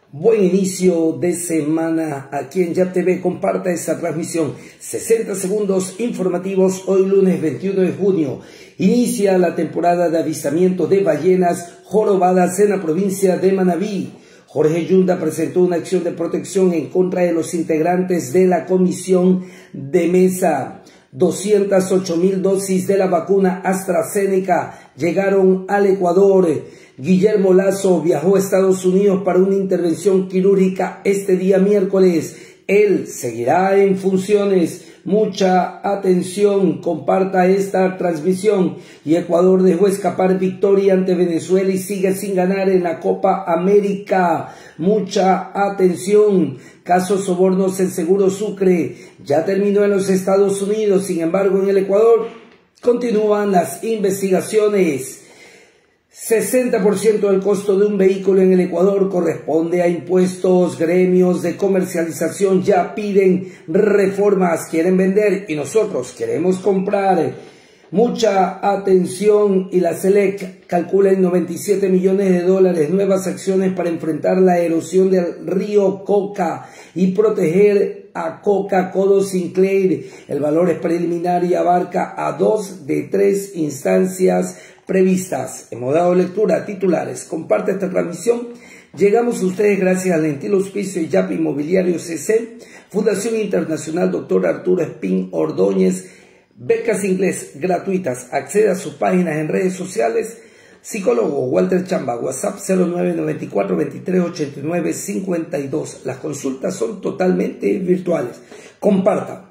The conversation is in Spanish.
Buen inicio de semana aquí en YAP TV. Comparta esta transmisión. 60 segundos informativos hoy lunes 21 de junio. Inicia la temporada de avistamiento de ballenas jorobadas en la provincia de Manabí. Jorge Yunda presentó una acción de protección en contra de los integrantes de la comisión de mesa. 208.000 dosis de la vacuna AstraZeneca llegaron al Ecuador. Guillermo Lasso viajó a Estados Unidos para una intervención quirúrgica este día miércoles. Él seguirá en funciones. Mucha atención, comparta esta transmisión. Y Ecuador dejó escapar victoria ante Venezuela y sigue sin ganar en la Copa América. Mucha atención. Caso sobornos en Seguro Sucre ya terminó en los Estados Unidos, sin embargo en el Ecuador continúan las investigaciones. 60% del costo de un vehículo en el Ecuador corresponde a impuestos. Gremios de comercialización ya piden reformas, quieren vender y nosotros queremos comprar. Mucha atención, y la SELEC calcula en $97 millones nuevas acciones para enfrentar la erosión del río Coca y proteger a Coca Codo Sinclair. El valor es preliminar y abarca a 2 de 3 instancias previstas. Hemos dado lectura a titulares. Comparte esta transmisión. Llegamos a ustedes gracias al gentil auspicio de YAP Inmobiliario CC, Fundación Internacional Dr. Arturo Espín Ordóñez, becas inglés gratuitas. Accede a sus páginas en redes sociales. Psicólogo Walter Chamba, WhatsApp 0994 2389 52. Las consultas son totalmente virtuales. Comparta.